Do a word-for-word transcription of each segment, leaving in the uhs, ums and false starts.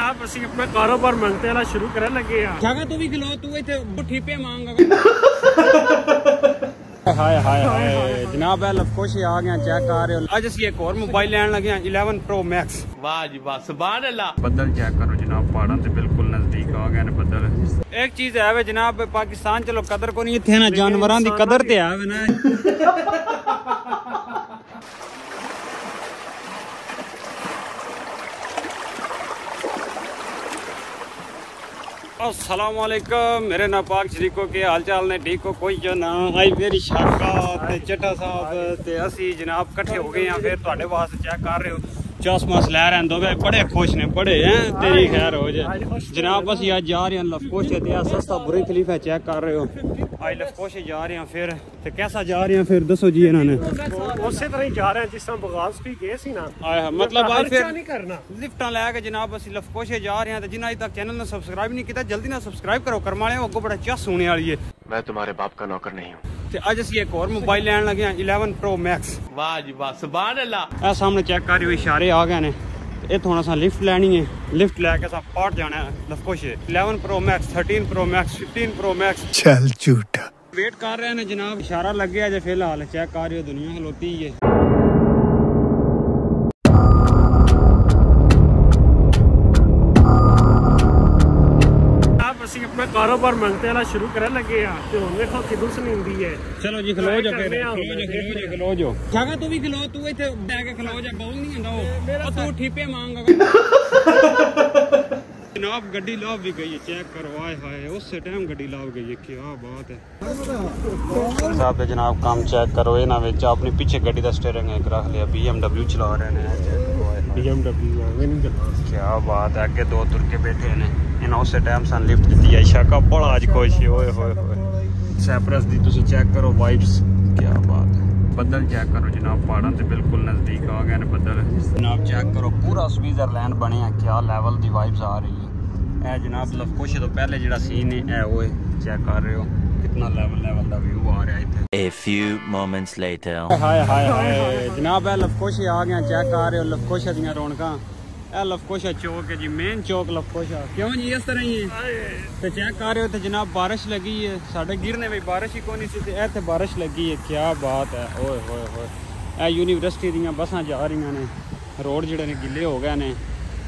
जनाब ਅਸੀਂ अपना कारोबार ਮੰਗਤੇ ਵਾਲਾ शुरू ਕਰਨ ਲੱਗੇ ਆ। ਜਗਾ ਤੂੰ ਵੀ ਖਲੋ ਤੂੰ ਇੱਥੇ ਠੀਪੇ ਮੰਗ हाय हाय हाय जनाब लफकोश आ गया चेक कर रहे हो। आज असं एक और मोबाइल लैन लगे हैं इलेवन प्रो मैक्स। वाह जी वाह सुभान अल्लाह। बदल चेक करो जनाब पहाड़ों से बिल्कुल नजदीक आ गए बदल। एक चीज है वे जनाब पाकिस्तान चलो कदर को नहीं इतने ना जानवरों की कदर ते है ना। अस्सलाम वालेकुम मेरे नापाक शरीको के हाल चाल ने ठीक हो कोई जो ना आई मेरी शाका ते चट्टा साहब ते असी जनाब इकट्ठे हो गए हैं फिर तुहाडे वास्ते चेक कर रहे हो चश्मास लै रहे हैं दो बड़े खुश ने बड़े हैं तेरी खैर हो जाए जनाब असी आज जा रहे हैं लफकोश ते सस्ता बुरी खलीफा चेक कर रहे हो आज लफकोश जा रहे हैं फिर ते कैसा जा रहे हैं फिर दसो जी इन्होंने उसी तरह ही जा रहे हैं जिस तरह बगास भी गए सी ना मतलब आज फिर नहीं करना लिफ्टां लैके जनाब असी लफकोश जा रहे हैं ते जिन्हें अज तक चैनल ने सबसक्राइब नहीं किया जल्दी ना सबसक्राइब करो करमाले अगो बड़ा चस होने वाली है। मैं तुम्हारे बाप का नौकर नहीं हूँ। आज असी एक और मोबाइल लैन लगे हैं इलेवन प्रो मैक्स। वाह जी वाह सुभान अल्लाह। आ सामने चेक कर रहे हो इशारे आ गए ने इतों असा लिफ्ट लैनी है लिफ्ट लैके असा पाट जाना है लफकोश eleven pro max thirteen pro max fifteen pro max. चल झूठा वेट कर रहे हैं जनाब इशारा लग गया जो फिलहाल चेक कर रहे हो दुनिया खलोती है। अपना कारोबार मंगते वाला शुरू करने लगे हैं तो हमने खो किदू सुनींदी है। चलो जी खलो जा फिर खलो जा खलो जा खलो जो जगह तू भी खलो तू इथे बैठ के खलो जा बोल नहीं आंदा ओ तू ठीपे मांग जनाब गड्डी लाभ भी गई है चेक करो आए हाय उस टाइम गड्डी लाभ गई है क्या बात है साहब जनाब काम चेक करो ये ना विच अपने पीछे गड्डी का स्टीयरिंग एक रख लिया बीएमडब्ल्यू चला रहे हैं बीएमडब्ल्यू क्या बात है आगे दो तुर के बैठे हैं इन्होंने उस टाइम सन लिफ्ट दी है शाका बड़ा आज खुश होए होए होए सैप्रस दी तुसी चेक करो वाइब्स क्या बात है। बदल चेक करो जनाब पहाड़ों से बिल्कुल नजदीक आ गए बदल जनाब चेक करो पूरा स्विट्जरलैंड बने क्या लेवल दी वाइब्स आ रही है ए जनाब लफकोश तो पहले जो सीन है वो चेक कर रहे हो कितना लेवल लेवल का व्यू आ रहा है इधर। A few moments later हाय हाय हाय जनाब लफकोश आ गया चेक कर रहे हो लफकोश दी रौनकां लफकोशा चौक है जी मेन चौक लफकोशा क्यों जी इस तरह ही है तो चेक कर रहे हो तो जनाब बारिश लगी है साढ़े गिरने में बारिश ही कोनी सी इतने बारिश लगी है क्या बात है ओए होए होए ए यूनिवर्सिटी दी बसां जा रही ने रोड जोड़े ने गिले हो गए ने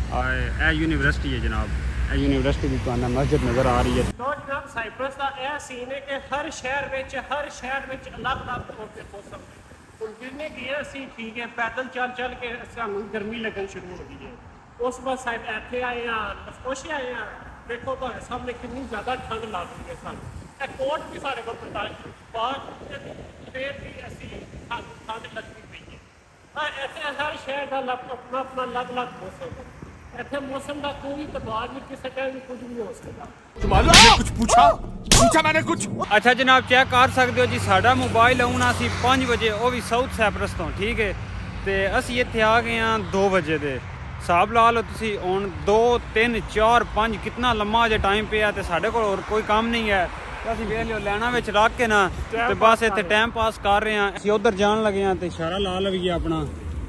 ए यूनिवर्सिटी है जनाब ए यूनिवर्सिटी की तो मस्जिद नजर आ रही है। तो जनाब साइप्रस का यह सीन है कि हर शहर में हर शहर में अलग अलग मौसम है गिरने की सी ठीक है पैदल चल चल के सानू गर्मी लगन शुरू हो गई है उस बाद साइड इतने आए हैं लफकोश आए हैं देखो तो सामने कितनी ज़्यादा ठंड लग रही है सानू कोट भी सारे को बर्दाश्त फिर भी ऐसी ठंड लगती पई है इतने हर शहर का अपना अपना अलग अलग मौसम है इतने मौसम का कोई तबार नहीं किसी टाइम भी कुछ नहीं हो सकता। कुछ पूछा पूछा मैंने कुछ अच्छा जनाब चेक कर सकते हो जी साडा मोबाइल आना सी पाँच बजे वो भी साउथ सैप्रस तो ठीक है तो असी इतने आ गए हैं दो बजे दे हिसाब ला लो तुसी हुण दो तीन चार पाँच कितना लम्मा जो टाइम पे है तो साढ़े को और कोई काम नहीं है तो असीं वेले लैना विच रख के ना तो बस इतने टाइम पास कर रहे हैं असीं उधर जान लगे हैं तो इशारा ला लवीए अपना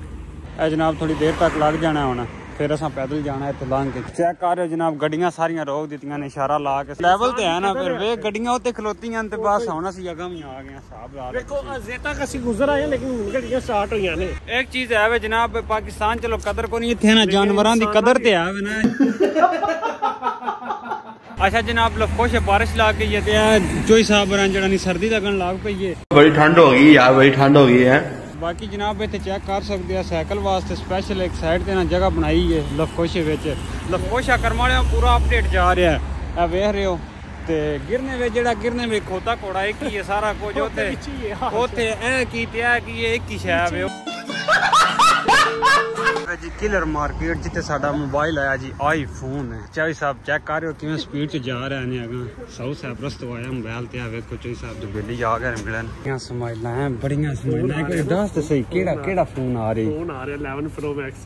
ए जनाब थोड़ी देर तक लग जाना होना फिर असा पैदल जाना है लांग के चेक कर रहे हो जनाब गड्डियां सारियां रोक दित्तियां ने इशारा ला के लेवल ते है ना फिर वे गड्डियां उत्ते खलोतियां ते बस हुण असीं अगां भी आ गए साहब ला देखो अजे तक असीं गुजर आए लेकिन गड्डियां स्टार्ट होईयां ने एक चीज है वे जनाब पाकिस्तान चलो कदर को नहीं इत्थे ना जानवरां दी कदर ते है ना। अच्छा जनाब लफकोश बारिश लग गई है ते चोई साहब जेड़ा नहीं सर्दी लगन लग पई है बड़ी ठंड हो गई यार बड़ी ठंड हो गई है। बाकी जनाब इतने चेक कर सकते हैं साइकिल वास्ते स्पेशल एक साइड से ना जगह बनाई है लफकोशे लफकोशा करमाले पूरा अपडेट जा रहा है वेख रहे हो तो गिरने में जेड़ा गिरने में खोता घोड़ा एक ही है सारा कुछ उते एक ही शहर जी किलर मार्केट जिते साडा मोबाइल आया जी आई फोन है चाई साहब चेक कर रहे हो किवें स्पीड च जा रहे हैं अगर साउथ सैप्रस तो आया मोबाइल ते वेखो चाई साहब जो बेली आ गए मिलन क्या स्माइलां हैं बढ़िया स्माइलां कोई दस तो सही केड़ा केड़ा फोन आ रही फोन आ रहा इलेवन प्रो मैक्स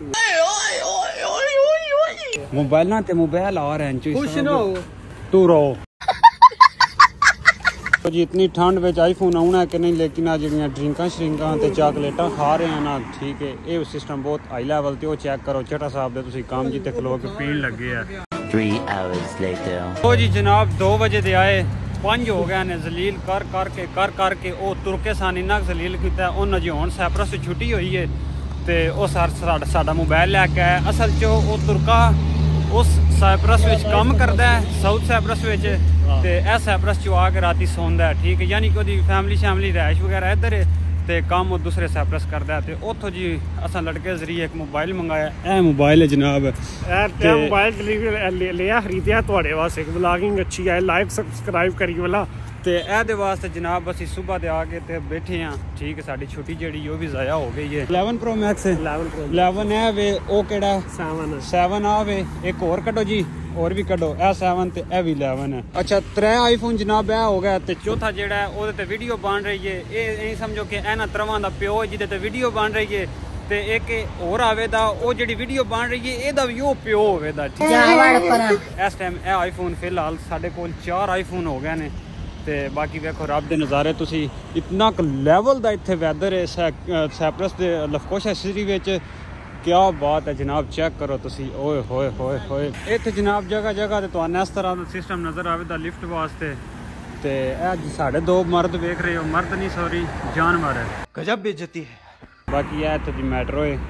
मोबाइलां ते मोबाइल आ रहे हैं चाई साहब तू रो तो जी इतनी ठंड में आईफोन आना है कि नहीं, लेकिन आ जड़ियाँ ड्रिंकां श्रिंकां ते चॉकलेटां खा रहे हैं ना, ठीक है ये सिस्टम बहुत हाई लैवल ते वो चेक करो चटा साहब दे तुसी काम जिते खलो के पीण लगे है। Three hours later. तो जी जनाब दो बजे दे आए, पंज हो गए ने जलील कर कर के कर कर के वो तुरके सान इन्ना जलील किया। उन्हें जी हुण सैपरस से छुट्टी हुई है तो वो सर साडा मोबाइल लैके आया। असल च वो तुरका उस सैपरस विच काम करता है, साउथ सैपरस विच, ते ए सैपरस चो आके राती सौंदा है, ठीक है, यानी कि ओदी फैमिली शैमिली रैश वगैरह इधर है ते काम वो दूसरे सैपरस करता है। तो उतो जी असा लड़के जरिए एक मोबाइल मंगाया। ए मोबाइल है जनाब, ए मोबाइल डिलीवरी लिया खरीदिया थोड़े वास्ते, ब्लॉगिंग अच्छी है, लाइक सब्सक्राइब करिए वाला। तो ए वास्ते जनाब असी सुबह दे आके ते बैठे हैं, ठीक है, साड़ी छुट्टी जी वो भी ज़ाया हो गई है। इलेवन प्रो मैक्स है, इलेवन है वे ओ केड़ा सेवन सेवन आ वे, एक और कटो जी और भी कटो, ए सेवन ते ए भी इलेवन है। अच्छा त्रै आईफोन जनाब ए हो गया, तो चौथा जेड़ा है ओदे ते वीडियो बन रही है। ये नहीं समझो कि इन्हां त्रवां दा प्यो है जिहदे ते वीडियो बन रही है, ते एक और आवेदा ओ जेडी वीडियो बन रही है एदा भी ओ प्यो होवेदा, ठीक है। इस टाइम ए आईफोन फिलहाल साडे कोल चार आईफोन हो गए ने। ते बाकी देखो रब दे नज़ारे तुसी इतना लैवल दा इत्थे वैदर है सैपरस दे लफकोशा सिटी विच, क्या बात है जनाब, चेक करो तुसी, ओए होए होए होए। इत्थे जनाब जगह जगह ते तुहानू इस तरह दा सिस्टम नज़र आवेदा लिफ्ट वास्ते। ते अज साढ़े दो मर्द देख रहे हो, मर्द नहीं सॉरी जानवर है, गजब बेइज्जती है। बाकी है इत्थे जी मेट्रो है,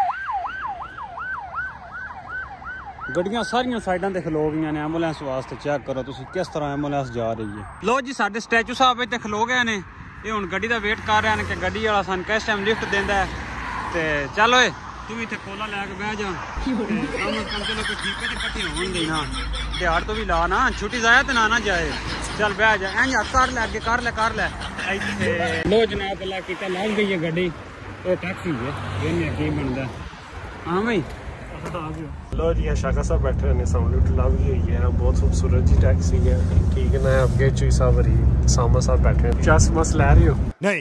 गड्डियां सारियां साइडां ते खलो गई ने एम्बुलेंस वास्ते। चेक करो तुसी किस तरह एम्बुलेंस जा रही है। लो जी साडे स्टैचू साहब इत्थे खलो गए ने, ये हुण गड्डी दा वेट कर रहे हैं कि गड्डी वाला सन किस टाइम लिफ्ट देंदा है। ते चल ओए तू भी इत्थे कोला लैके बह जा, कम कम चलो कोई ठीक है इकट्ठे होण दे ना, दिहाड़ तो भी ला ना, छुट्टी जाए तो ना ना जाए। चल बह जा, इंज हथ कर ले अगे कर ले कर ले इत्थे। लो जनाब अल्लाह कीता लग गई है गड्डी, ये टैक्सी है, इन्हें की बनदा। हाँ भाई लो जी शाका साहब बैठे ने सामने लग हुई है, बहुत खूबसूरत जी टैक्सी है, ठीक है ना। अगे चुई साहब सामा साहब बैठे हैं, चस मस लै रहे हो नहीं।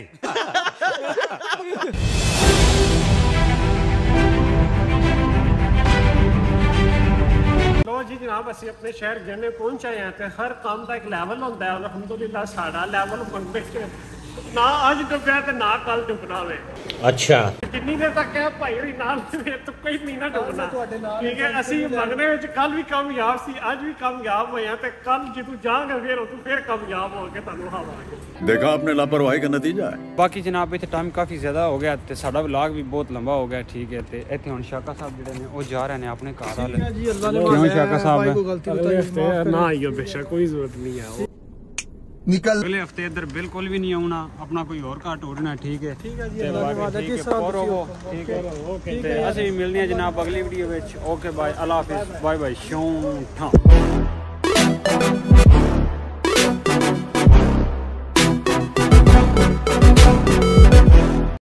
लो जी जनाब असी अपने शहर जने पहुंचे हैं, तो हर काम का एक लैवल होता है, अलहमदुलिल्लाह साडा लैवल बनते ना अज डुबया तो ना कल डुबना वे। अच्छा जिन्नी देर तक है भाई होरी नाल तो कोई नहीं ना डुबना, ठीक है। असी मंगने विच कल भी कामयाब सी, अज भी कामयाब होए हैं, ते कल जदों जांगे फिर तू फिर कामयाब हो के तुहानू हावांगे। देखा आपने लापरवाही का नतीजा है। बाकी जनाब इत्थे टाइम काफ़ी ज़्यादा हो गया, तो साडा व्लॉग भी बहुत लंबा हो गया, ठीक है। तो इत्थे हुण शाका साहब जिहड़े ने वो जा रहे हैं अपने घर वाले। क्यों शाका साहब ना आइयो बेशक कोई जरूरत नहीं है, निकल अगले हफ्ते इधर बिल्कुल भी नहीं आना, अपना कोई और घर ढूंढना, ठीक है। ठीक है जी, ते बाकी ठीक है और वो ठीक है। ते असीं मिलने जनाब अगली वीडियो विच। ओके बाय, अल्लाह हाफिज़, बाय बाय, शौं ठा।